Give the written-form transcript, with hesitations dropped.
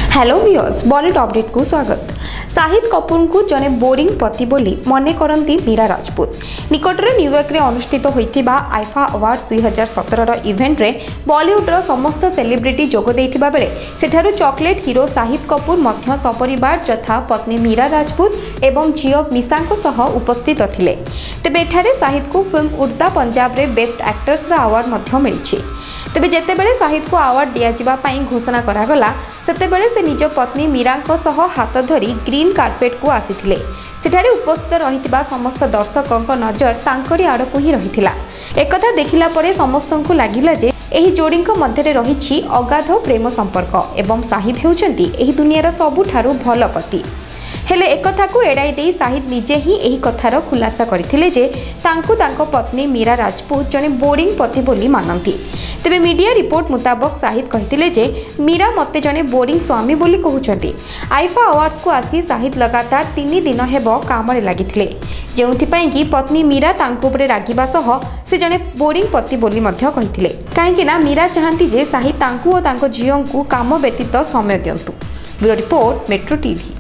Hello viewers, Bollywood update को स्वागत। शाहिद कपूर को जने बोरिंग पति बोली मने करती मीरा राजपूत। निकट में न्यूयॉर्क रे अनुष्ठित होइथिबा आईफा अवार्ड्स 2017 इवेंट रे बॉलीवुड समस्त सेलिब्रिटी जोग देइथिबा बेले सेठारु चॉकलेट हीरो शाहिद कपूर मध्य सपरिवार यथा पत्नी मीरा राजपूत एवं झियो मिशांको सह उपस्थित थिले। तेबे एठारे शाहिद को फिल्म उड़ता पंजाब रे बेस्ट एक्टर्स रा अवार्ड मध्य मिलिछि। तेबे जेतेबेले शाहिद को अवार्ड दिया जिबा पई घोषणा करागला सेतेबेले से निज पत्नी मीरांको सह हाथ धरी ग्रीन कार्पेट को आसीथिले। सेठारे उपस्थित रहितिबा समस्त दर्शकों नजर तांकरी आड़कु ही रहिथिला। एकथा देखिला परे समस्तंकु लागिला जे एही जोड़ींको मध्यरे रहिछि अगाध प्रेम संपर्क एवं शाहिद हेउचंती एही दुनियार सबुठारु भल पति। हेले एकथा को एड़ाई दे शाहिद निजे ही एही कथार खुलासा करथिले जे तांकु तांको पत्नी मीरा राजपूत जने बोरिंग पति बोली मानती। तेबे मीडिया रिपोर्ट मुताबक शाहिद कहथिले जे मीरा मते जने बोरिंग स्वामी बोली कहउचंती। आईफा अवार्ड्स को आसी शाहिद लगातार 3 दिन हेबो कामरे लागिथिले, जेउथि कि पत्नी मीरा तांको उपरे रागिबा सह से जने बोरिंग पति बोली मध्य कहिथिले। काहेकि ना मीरा चाहंती जे शाहिद तांकु ओ तांको झियोंकु काम व्यतीत समय दियंतु। Bureau report, Metro TV.